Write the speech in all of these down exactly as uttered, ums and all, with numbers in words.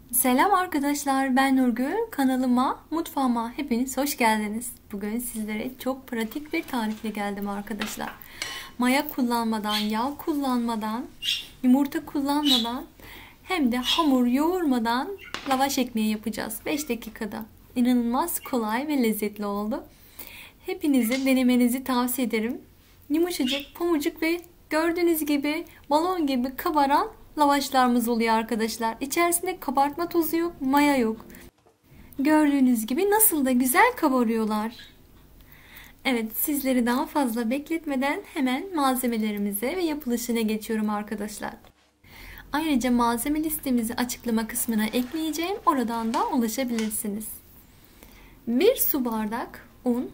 Selam arkadaşlar, ben Nurgül. Kanalıma, mutfağıma hepiniz hoş geldiniz. Bugün sizlere çok pratik bir tarifle geldim arkadaşlar. Maya kullanmadan, yağ kullanmadan, yumurta kullanmadan hem de hamur yoğurmadan lavaş ekmeği yapacağız beş dakikada. İnanılmaz kolay ve lezzetli oldu. Hepinize denemenizi tavsiye ederim. Yumuşacık, pamucuk ve gördüğünüz gibi balon gibi kabaran lavaşlarımız oluyor arkadaşlar. İçerisinde kabartma tozu yok, maya yok. Gördüğünüz gibi nasıl da güzel kabarıyorlar. Evet, sizleri daha fazla bekletmeden hemen malzemelerimize ve yapılışına geçiyorum arkadaşlar. Ayrıca malzeme listemizi açıklama kısmına ekleyeceğim. Oradan da ulaşabilirsiniz. bir su bardak un,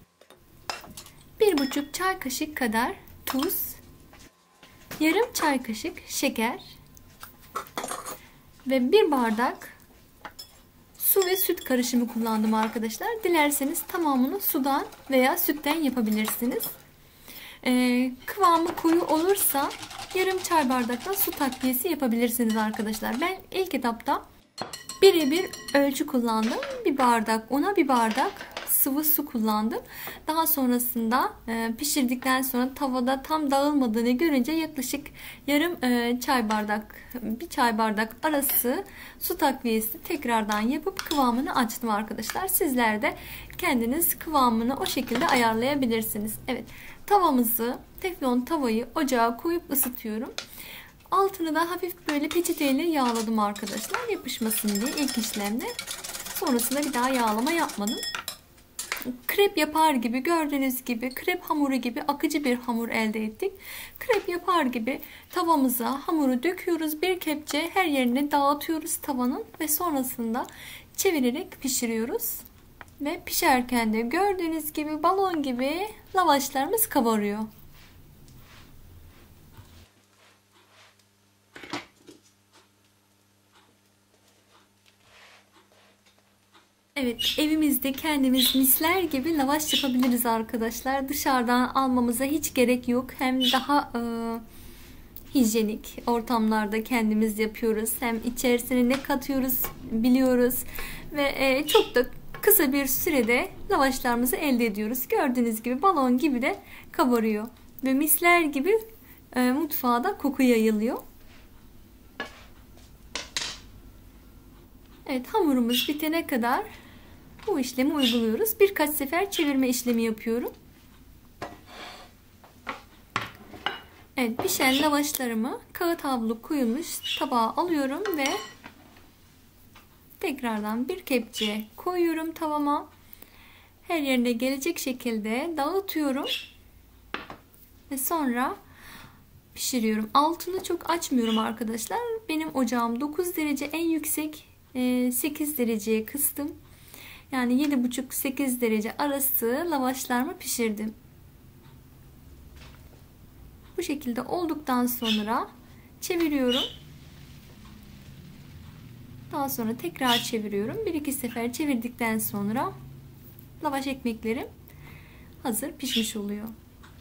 bir buçuk çay kaşık kadar tuz, yarım çay kaşık şeker ve bir bardak su ve süt karışımı kullandım arkadaşlar. Dilerseniz tamamını sudan veya sütten yapabilirsiniz. Ee, kıvamı koyu olursa yarım çay bardakla su takviyesi yapabilirsiniz arkadaşlar. Ben ilk etapta birebir ölçü kullandım. Bir bardak una bir bardak sıvı su kullandım. Daha sonrasında e, pişirdikten sonra tavada tam dağılmadığını görünce yaklaşık yarım e, çay bardak, bir çay bardak arası su takviyesi tekrardan yapıp kıvamını açtım arkadaşlar. Sizler de kendiniz kıvamını o şekilde ayarlayabilirsiniz. Evet, tavamızı, teflon tavayı ocağa koyup ısıtıyorum. Altını da hafif böyle peçeteyle yağladım arkadaşlar, yapışmasın diye ilk işlemde. Sonrasında bir daha yağlama yapmadım. Krep yapar gibi, gördüğünüz gibi krep hamuru gibi akıcı bir hamur elde ettik. Krep yapar gibi tavamıza hamuru döküyoruz. Bir kepçe her yerine dağıtıyoruz tavanın ve sonrasında çevirerek pişiriyoruz. Ve pişerken de gördüğünüz gibi balon gibi lavaşlarımız kabarıyor. Evet, evimizde kendimiz misler gibi lavaş yapabiliriz arkadaşlar. Dışarıdan almamıza hiç gerek yok. Hem daha e, hijyenik ortamlarda kendimiz yapıyoruz. Hem içerisine ne katıyoruz biliyoruz. Ve e, çok da kısa bir sürede lavaşlarımızı elde ediyoruz. Gördüğünüz gibi balon gibi de kabarıyor. Ve misler gibi e, mutfağa da koku yayılıyor. Evet, hamurumuz bitene kadar bu işlemi uyguluyoruz. Birkaç sefer çevirme işlemi yapıyorum. Evet, pişen lavaşlarımı kağıt havlu koyulmuş tabağa alıyorum ve tekrardan bir kepçe koyuyorum tavama. Her yerine gelecek şekilde dağıtıyorum ve sonra pişiriyorum. Altını çok açmıyorum arkadaşlar. Benim ocağım dokuz derece, en yüksek sekiz dereceye kıstım. Yani yedi buçuk sekiz derece arası lavaşlarımı pişirdim. Bu şekilde olduktan sonra çeviriyorum. Daha sonra tekrar çeviriyorum. Bir iki sefer çevirdikten sonra lavaş ekmeklerim hazır pişmiş oluyor.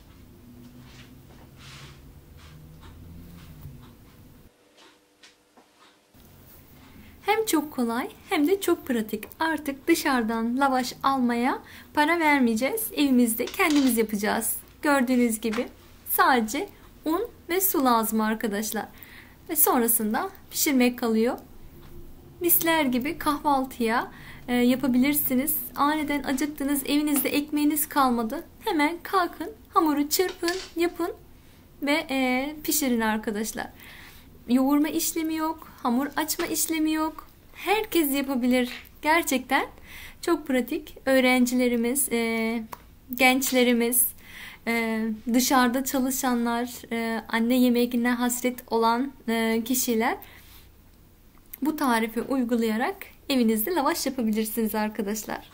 Hem çok kolay hem de çok pratik. Artık dışarıdan lavaş almaya para vermeyeceğiz. Evimizde kendimiz yapacağız. Gördüğünüz gibi sadece un ve su lazım arkadaşlar. Ve sonrasında pişirmek kalıyor. Misler gibi kahvaltıya e, yapabilirsiniz. Aniden acıktınız, evinizde ekmeğiniz kalmadı. Hemen kalkın, hamuru çırpın, yapın ve e, pişirin arkadaşlar. Yoğurma işlemi yok, hamur açma işlemi yok. Herkes yapabilir. Gerçekten çok pratik. Öğrencilerimiz, e, gençlerimiz, e, dışarıda çalışanlar, e, anne yemeğine hasret olan e, kişiler bu tarifi uygulayarak evinizde lavaş yapabilirsiniz arkadaşlar.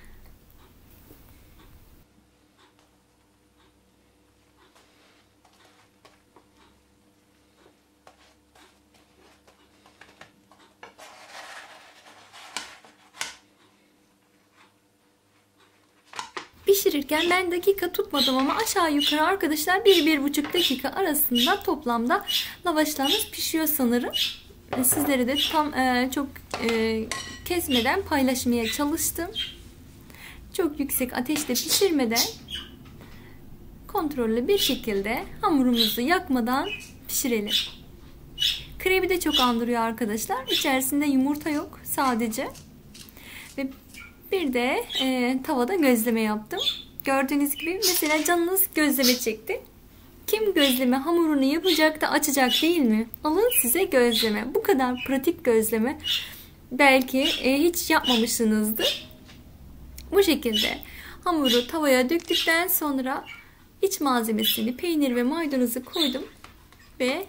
Pişirirken ben dakika tutmadım ama aşağı yukarı arkadaşlar bir bir buçuk dakika arasında toplamda lavaşlarımız pişiyor sanırım. Sizlere de tam e, çok e, kesmeden paylaşmaya çalıştım. Çok yüksek ateşte pişirmeden kontrollü bir şekilde hamurumuzu yakmadan pişirelim. Krebi de çok andırıyor arkadaşlar. İçerisinde yumurta yok sadece. Ve bir de e, tavada gözleme yaptım. Gördüğünüz gibi mesela canınız gözleme çekti. Kim gözleme hamurunu yapacak da açacak değil mi? Alın size gözleme. Bu kadar pratik gözleme. Belki e, hiç yapmamışsınızdır. Bu şekilde hamuru tavaya döktükten sonra iç malzemesini, peynir ve maydanozu koydum ve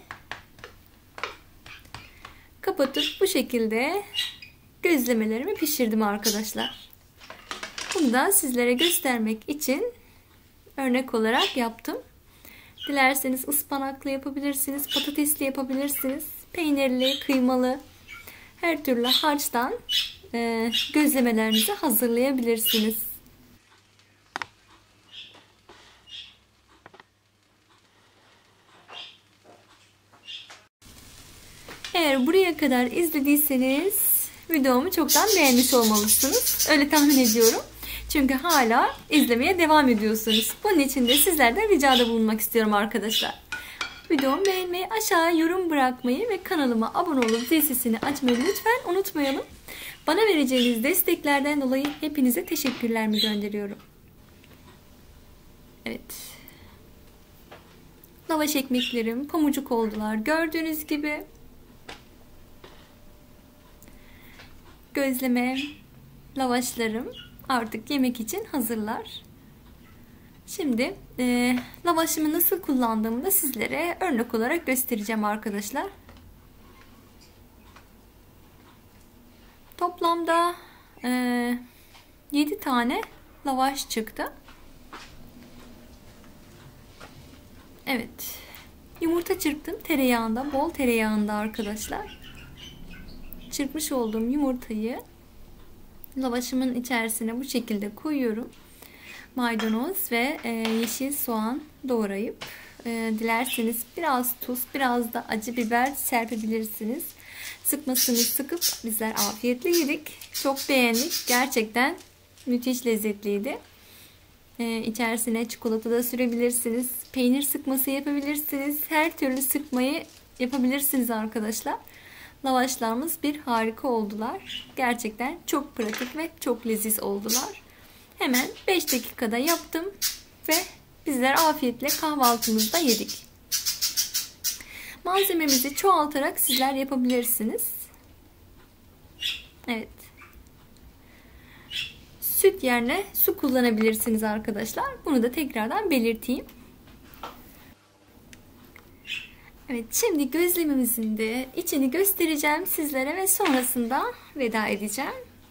kapatıp bu şekilde gözlemelerimi pişirdim arkadaşlar. Bunu da sizlere göstermek için örnek olarak yaptım. Dilerseniz ıspanaklı yapabilirsiniz, patatesli yapabilirsiniz, peynirli, kıymalı, her türlü harçtan e, gözlemelerinizi hazırlayabilirsiniz. Eğer buraya kadar izlediyseniz videomu çoktan beğenmiş olmalısınız. Öyle tahmin ediyorum. Çünkü hala izlemeye devam ediyorsunuz. Bunun için de sizlerden ricada bulunmak istiyorum arkadaşlar. Videomu beğenmeyi, aşağıya yorum bırakmayı ve kanalıma abone olup zil sesini açmayı lütfen unutmayalım. Bana vereceğiniz desteklerden dolayı hepinize teşekkürlerimi gönderiyorum. Evet. Lavaş ekmeklerim pamucuk oldular. Gördüğünüz gibi gözleme lavaşlarım artık yemek için hazırlar. Şimdi e, lavaşımı nasıl kullandığımı da sizlere örnek olarak göstereceğim arkadaşlar. Toplamda e, yedi tane lavaş çıktı. Evet. Yumurta çırptım tereyağında, bol tereyağında arkadaşlar. Çırpmış olduğum yumurtayı lavaşımın içerisine bu şekilde koyuyorum. Maydanoz ve e, yeşil soğan doğrayıp e, dilerseniz biraz tuz, biraz da acı biber serpebilirsiniz. Sıkmasını sıkıp bizler afiyetle yedik. Çok beğendik. Gerçekten müthiş lezzetliydi. E, içerisine çikolata da sürebilirsiniz. Peynir sıkması yapabilirsiniz. Her türlü sıkmayı yapabilirsiniz arkadaşlar. Lavaşlarımız bir harika oldular. Gerçekten çok pratik ve çok leziz oldular. Hemen beş dakikada yaptım ve bizler afiyetle kahvaltımızda yedik. Malzememizi çoğaltarak sizler yapabilirsiniz. Evet. Süt yerine su kullanabilirsiniz arkadaşlar. Bunu da tekrardan belirteyim. Evet, şimdi gözlememizin de içini göstereceğim sizlere ve sonrasında veda edeceğim.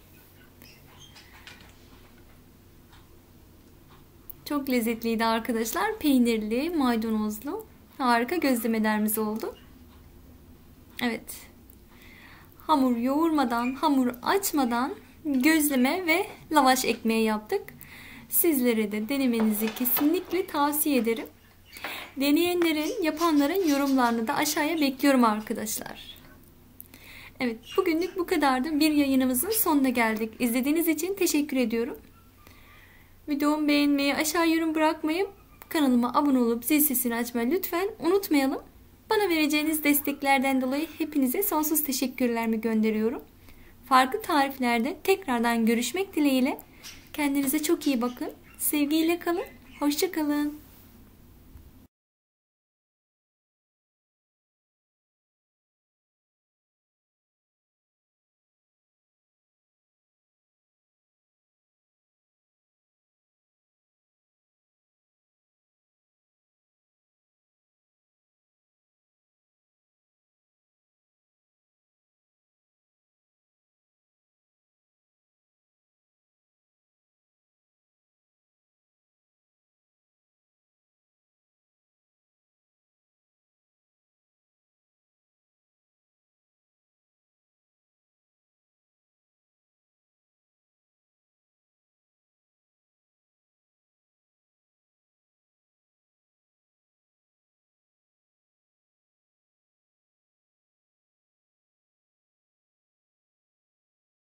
Çok lezzetliydi arkadaşlar. Peynirli, maydanozlu harika gözlemelerimiz oldu. Evet. Hamur yoğurmadan, hamur açmadan gözleme ve lavaş ekmeği yaptık. Sizlere de denemenizi kesinlikle tavsiye ederim. Deneyenlerin, yapanların yorumlarını da aşağıya bekliyorum arkadaşlar. Evet, bugünlük bu kadardı. Bir yayınımızın sonuna geldik. İzlediğiniz için teşekkür ediyorum. Videomu beğenmeyi, aşağı yorum bırakmayı, kanalıma abone olup zil sesini açmayı lütfen unutmayalım. Bana vereceğiniz desteklerden dolayı hepinize sonsuz teşekkürlerimi gönderiyorum. Farklı tariflerde tekrardan görüşmek dileğiyle. Kendinize çok iyi bakın. Sevgiyle kalın. Hoşça kalın.